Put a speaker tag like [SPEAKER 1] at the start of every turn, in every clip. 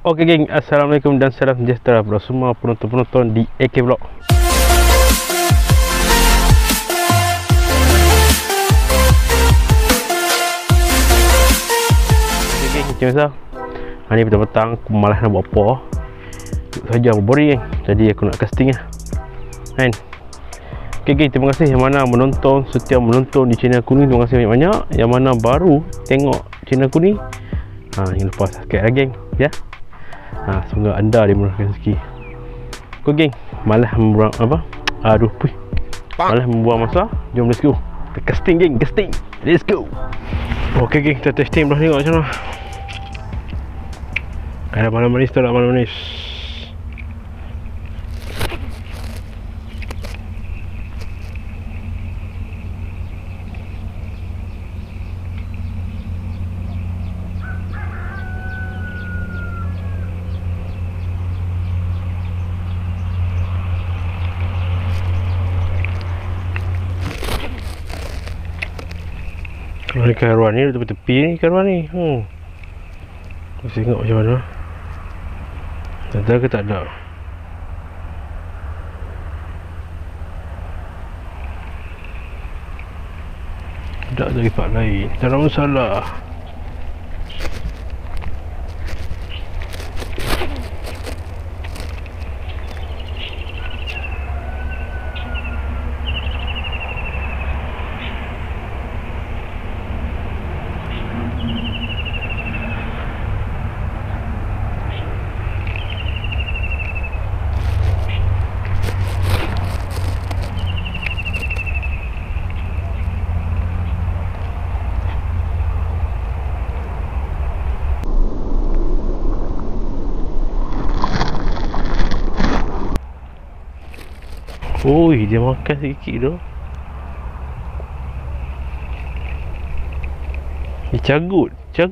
[SPEAKER 1] Oke geng, assalamualaikum dan salam sejahtera bro semua penonton-penonton di AK Vlog. Oke geng, macam biasa hari ni petang-petang aku malas nak buat apa. Saja boring geng, jadi aku nak casting lah kan. Oke geng, terima kasih yang mana menonton, setia menonton di channel aku ni. Terima kasih banyak-banyak. Yang mana baru tengok channel aku ni, jangan lupa subscribe lah geng ya. Semoga anda dimurahkan rezeki. Kau geng, malah membuang apa? Malah membuang masa. Jom let's go. Kita casting geng, casting. Let's go. Okey geng, kita testing belah tengok macam mana. Ada mana manis tak, ada mana manis. Ni karuan ni tepi-tepi ni karuan ni. Mesti tengok macam mana. Ada ke tak ada? Tak ada tempat lain. Tak ada masalah. Oi, dia makan sikit tu. Dia cagut.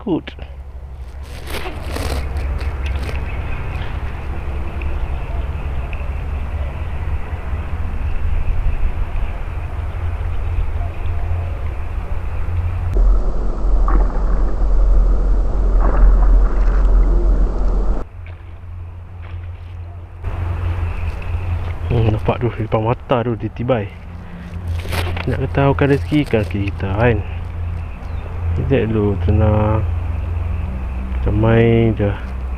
[SPEAKER 1] Nampak tu di depan mata tu dia tibai. Nak ketahukan rezeki kaki kita kan. Sekejap dulu, tenang. Kita main je.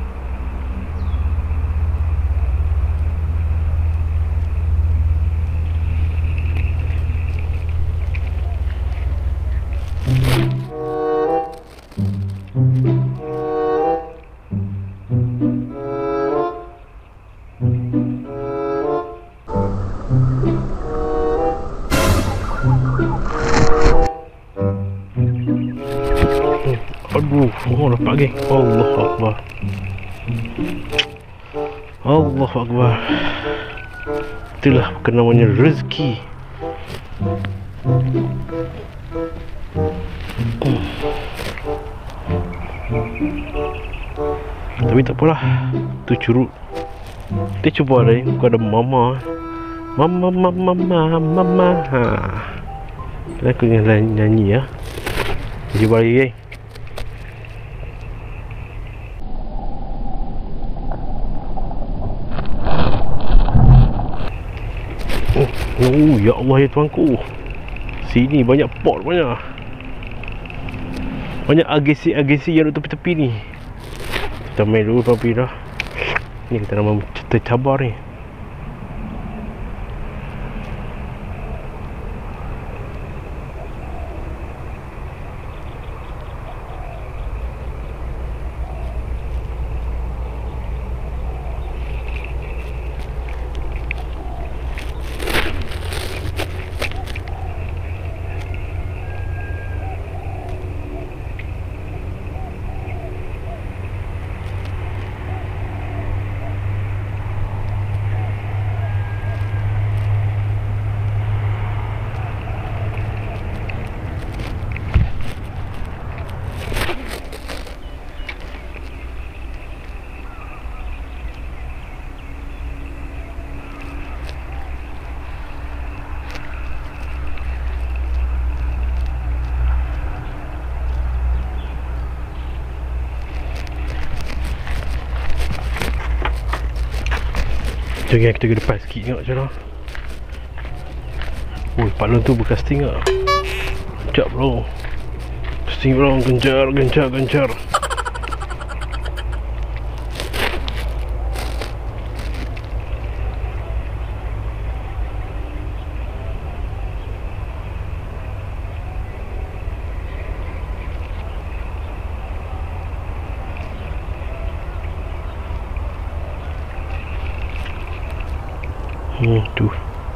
[SPEAKER 1] Aduh, dapat geng. Allahu Akbar. Allahu Akbar. Itulah bukan namanya rezeki. Tapi tak apalah, tu curut. Kita cuba lain. Bukan ada mama. Mama. Aku nyanyi ya. Cuba lagi geng. Oh ya Allah ya tuanku. Sini banyak pot banyak. Banyak agensi yang duduk tepi-tepi ni. Kita main dulu tapi dah. Ni kita nak tercabar ni. Jom kita pergi depan sikit tengok macam mana. Ui, Pak Lon tu bercasting tak? Sekejap bro. Casting bro, gencar. Tu.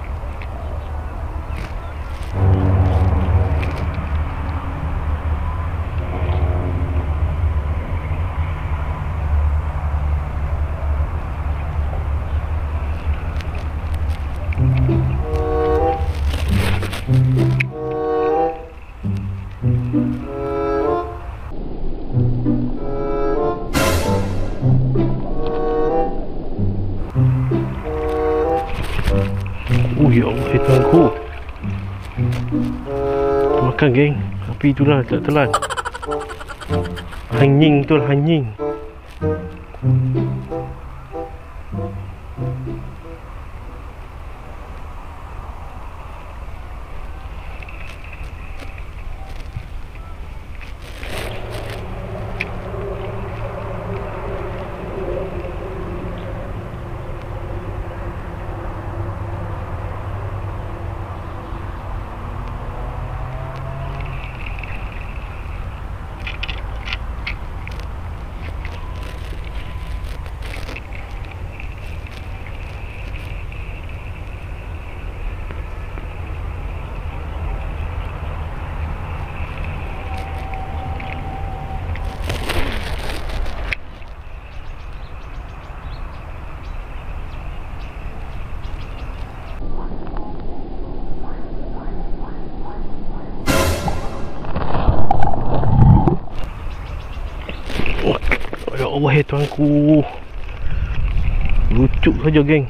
[SPEAKER 1] Ya Allah, Tuhanku. Makan geng. Api itulah tak telan. Hanying tu lah, hanying. Ya Allah, Tuhanku. Lucu saja geng.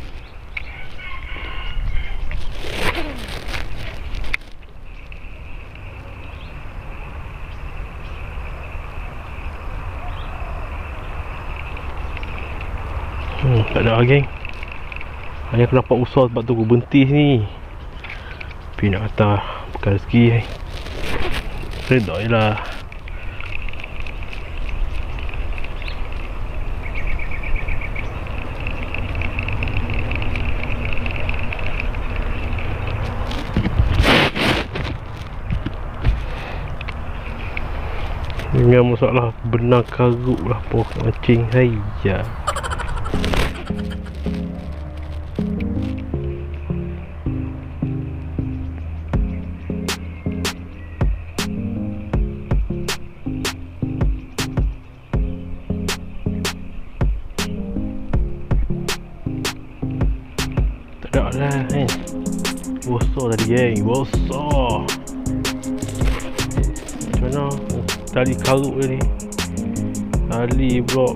[SPEAKER 1] Tak ada lah geng. Hanya aku dapat usaha sebab tu aku berhenti sini. Tapi nak kata bukan rezeki. Redha je lah. Dengan masalah benar karut lah pokok mancing saya. Tak ada lah kan. Bosor tadi geng, bosor. Macam mana? Tali karut dia ni. Tali pula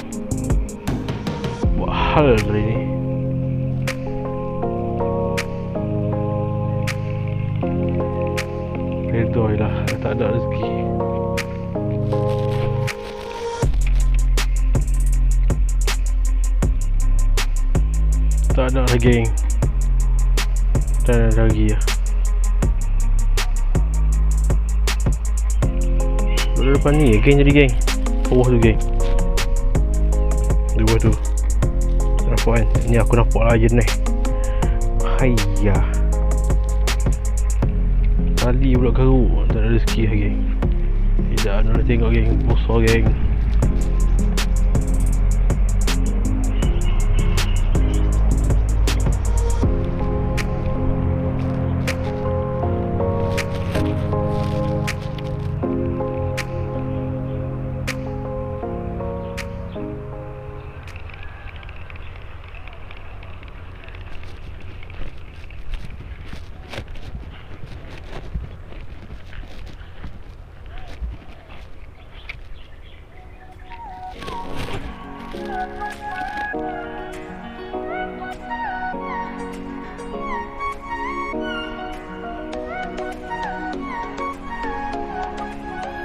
[SPEAKER 1] buat hal tadi ni. Redha lah, tak ada rezeki. Tak ada lagi geng. Tak ada lagi lah. Depan ni geng, jadi geng bawah tu geng, bawah tu nampak kan. Ni aku nampak lah jenis hayya tali pula karut. Tak ada rezeki lah geng. Tidak ada nak tengok geng, besar geng.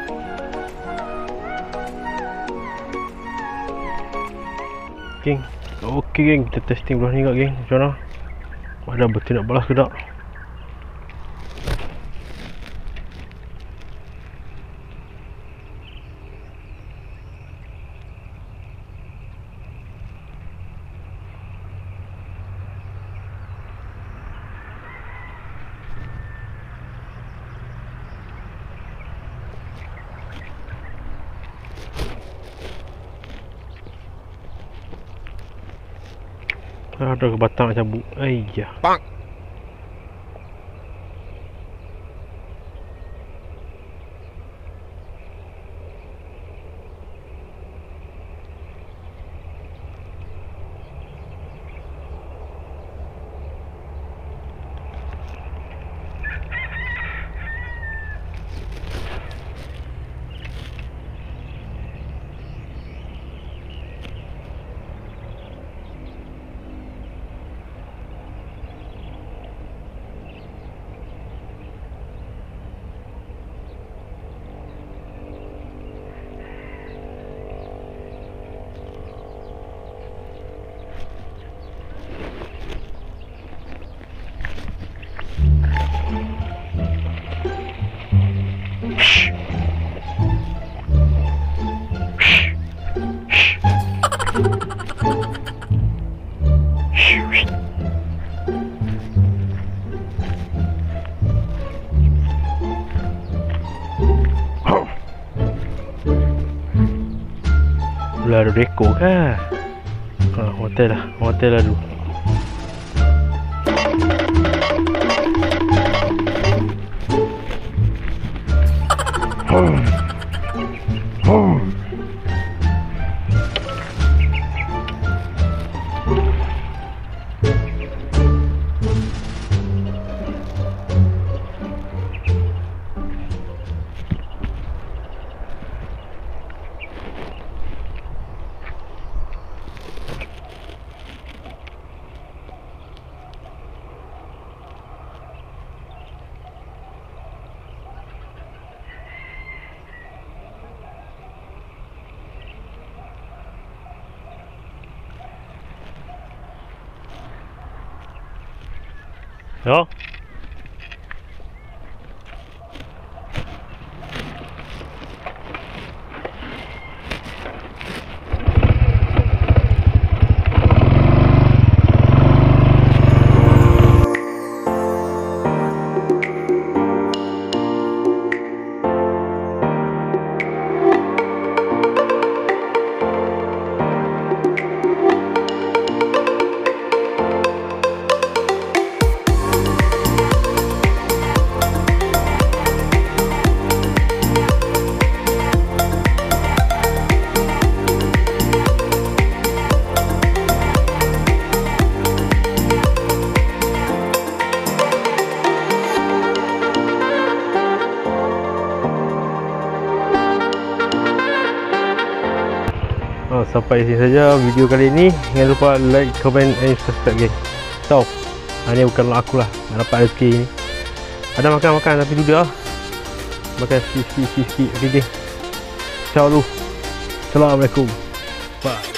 [SPEAKER 1] Geng, Okey geng, kita testing belah ni kat geng. Macam mana? Ada betul nak balas ke tak? Ada ke batang nak cabut. Ayah.
[SPEAKER 2] Bang.
[SPEAKER 1] Lah ada dekor kan? Hotel lah dulu. Ya. Sampai sini saja video kali ini. Jangan lupa like, comment, and subscribe geng. So, ini bukan aku lah nak dapat rezeki ni. Ada makan-makan tapi duduk lah. Makan sikit. Okay geng. Ciao dulu. Assalamualaikum. Bye.